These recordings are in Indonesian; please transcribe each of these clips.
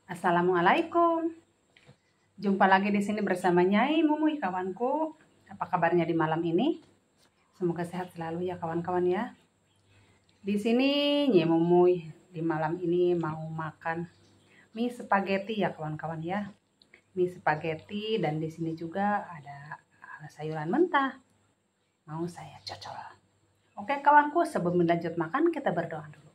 Assalamualaikum. Jumpa lagi di sini bersama Nyai Mumuy kawanku. Apa kabarnya di malam ini? Semoga sehat selalu ya kawan-kawan ya. Di sini Nyai Mumuy di malam ini mau makan mie spaghetti ya kawan-kawan ya. Mie spaghetti dan di sini juga ada sayuran mentah. Mau saya cocol. Oke kawanku, sebelum lanjut makan kita berdoa dulu.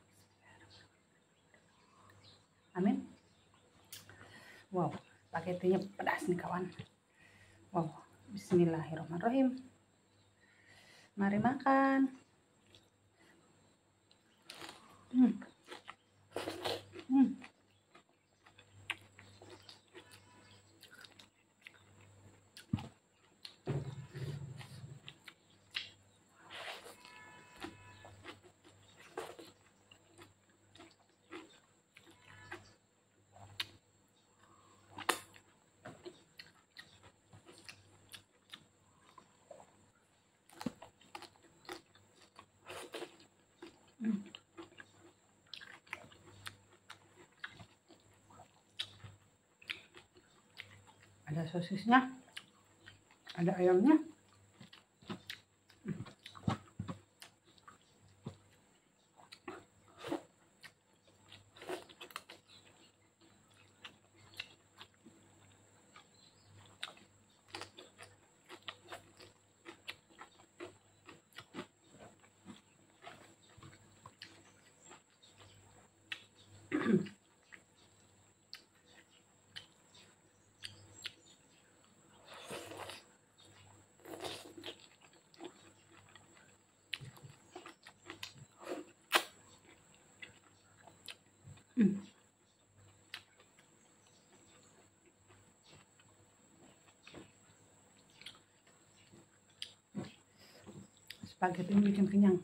Amin. Wow, spagettinya pedas nih kawan. Wow, bismillahirrahmanirrahim. Mari makan. Hmm. Hmm. Ada sosisnya, ada ayamnya. Spaghetti ini bikin kenyang.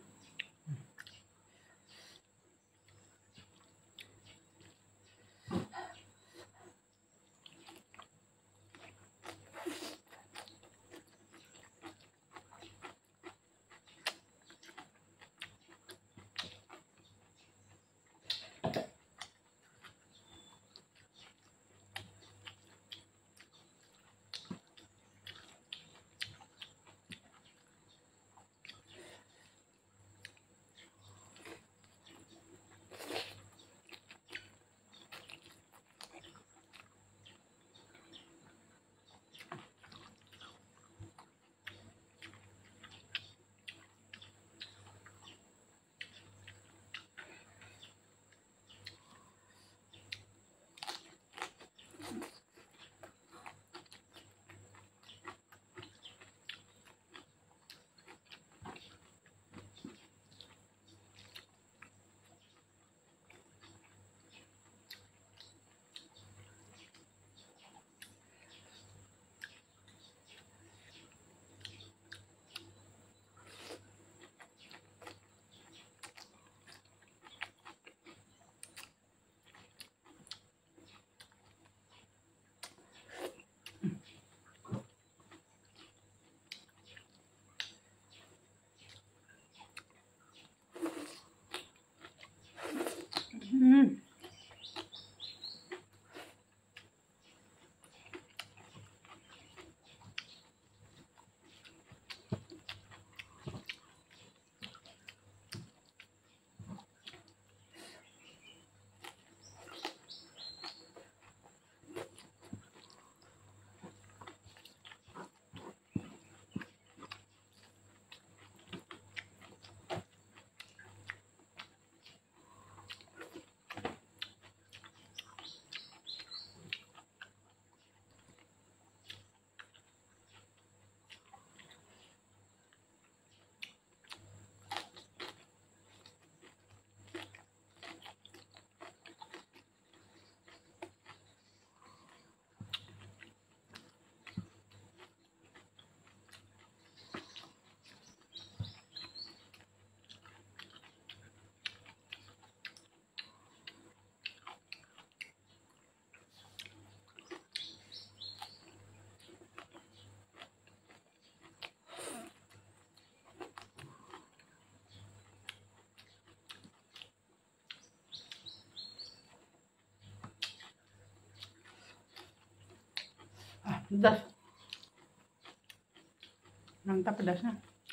Pedas. Mantap pedasnya.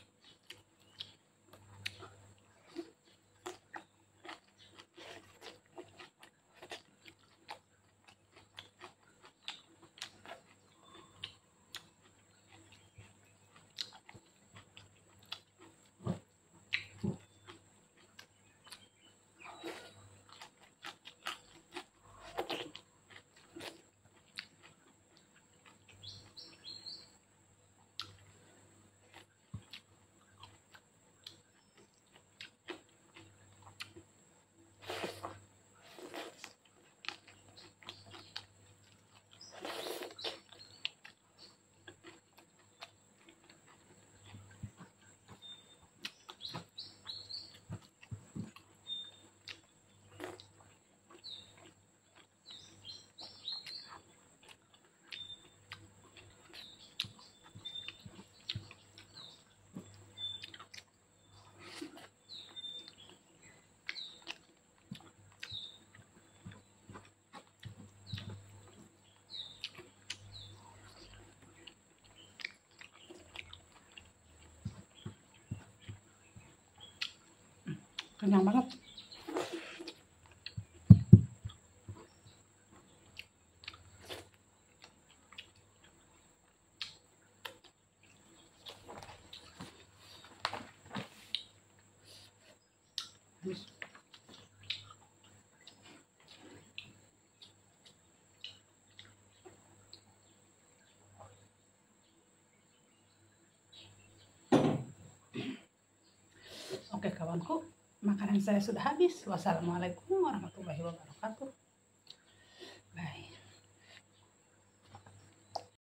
Kenyang banget. Habis. Oke kawanku, makanan saya sudah habis. Wassalamualaikum warahmatullahi wabarakatuh.